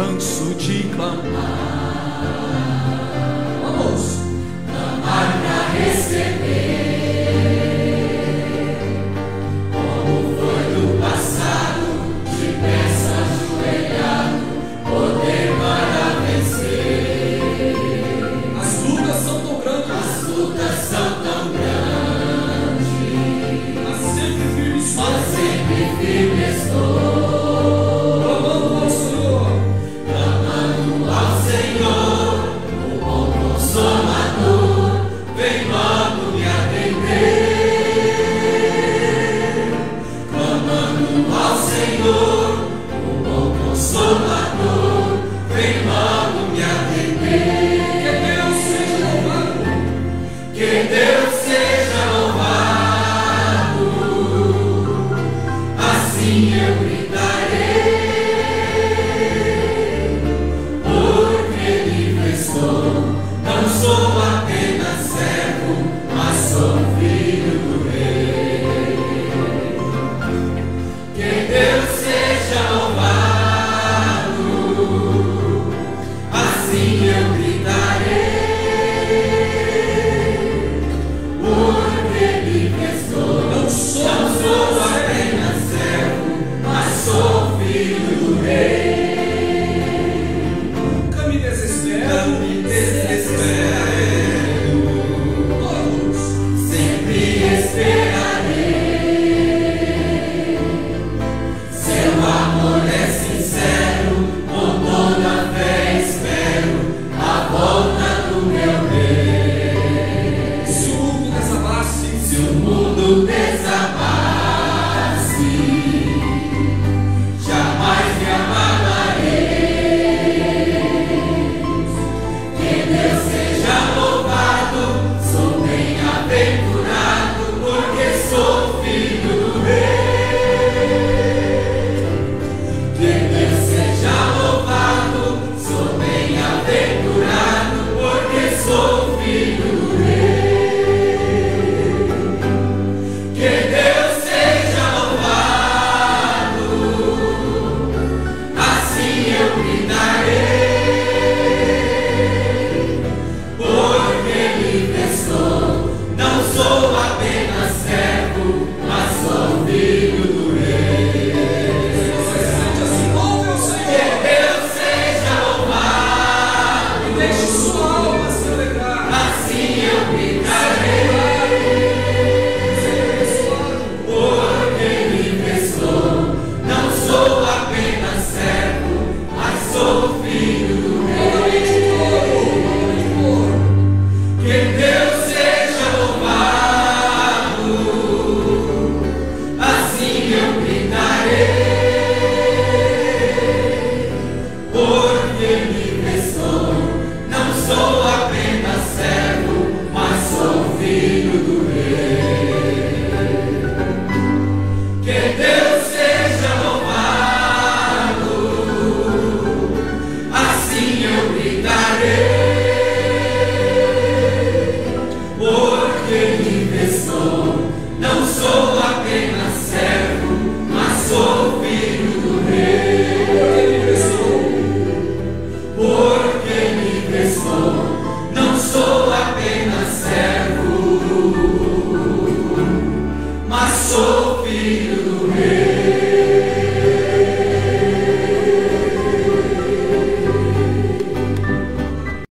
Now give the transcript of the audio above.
canso de clamar. Vamos! Clamar pra receber, como foi no passado, depressa ajoelhado, poder para vencer. As lutas são tão grandes, As lutas são tão grandes, mas sempre firme estou, mas sempre firme estou. clamando ao Senhor, Clamando ao Senhor, o bom Consolador, vem logo me atender. Clamando ao Senhor, o bom Consolador, vem logo me atender. que Deus seja louvado, Que Deus seja louvado, assim eu gritarei, porque livre estou, não sou apenas servo, mas sou filho do Rei. Que Deus seja louvado, assim eu gritarei, porque livre estou, não sou não sou apenas servo, mas sou filho do Rei. nunca me desespero, Não me desespero, todos sempre esperarei. Seu amor é sincero, com toda fé espero a volta do meu Rei. se o mundo desabasse, Se o mundo desabasse, jamais me abalarei. Que Deus seja louvado, sou bem-aventurado, porque sou filho do Rei. Que Deus seja louvado, sou bem-aventurado, porque sou filho do Rei. Que Deus seja louvado, assim eu gritarei, porque livre estou, não sou apenas servo, mas sou filho do Rei. você se sente assim, louve ao Que Senhor, Deus seja louvado, e deixe sua alma se alegrar, assim eu gritarei, seja abençoado, porque livre estou, não sou apenas servo, mas sou filho do Rei. novamente coro, Que Deus seja louvado, assim eu gritarei, porque livre estou, não sou apenas servo, mas sou filho do Rei. Que Deus